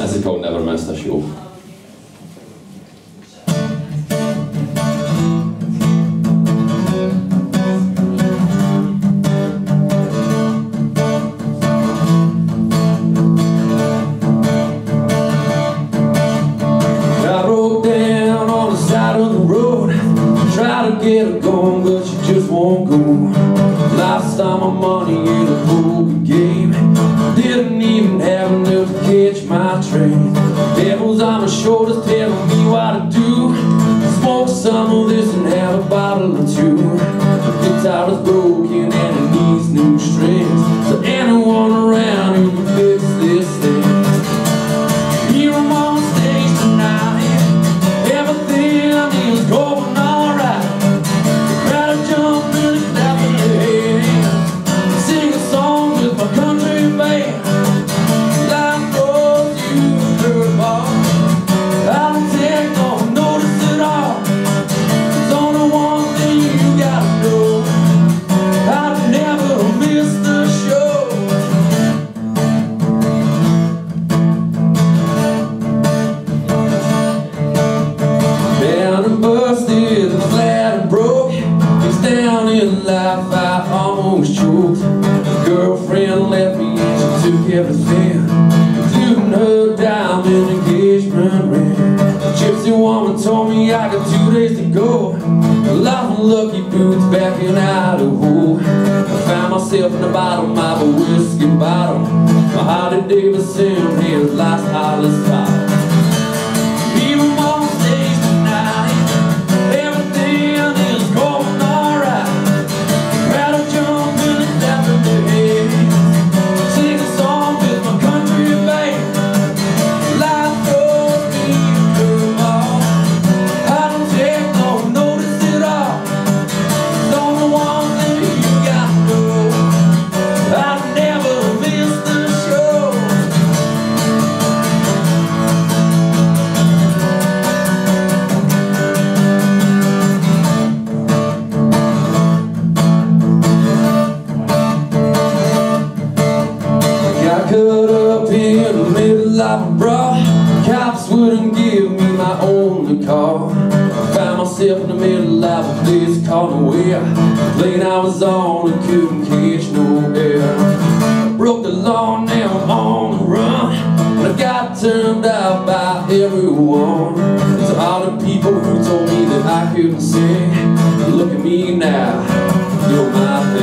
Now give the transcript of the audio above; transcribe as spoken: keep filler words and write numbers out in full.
This is called Never Missed a Show. Try to get her going, but she just won't go. Lost all my money in a poker game. Didn't even have enough to catch my train. Devil's on my shoulders telling me what to do. Smoke some of this and have a bottle or two. The guitar is broken and it needs new strings. So anyone around who can fix this thing. Here I'm on stage tonight. Everything I need is going. Life I almost choked. Girlfriend left me and she took everything, including her diamond engagement ring. The gypsy woman told me I got two days to go. Lost my lucky boots back in Idaho. I found myself in the bottom of a whiskey bottle. My Harley Davidson had lost all its power. Even on stage tonight, everything is going alright. Cut up in the middle of a brawl. Cops wouldn't give me my only car. I found myself in the middle of a place called nowhere. The plane I was on and couldn't catch no air. I broke the law, now I'm on the run. And I got turned out by everyone. To all the people who told me that I couldn't sing, look at me now, you're my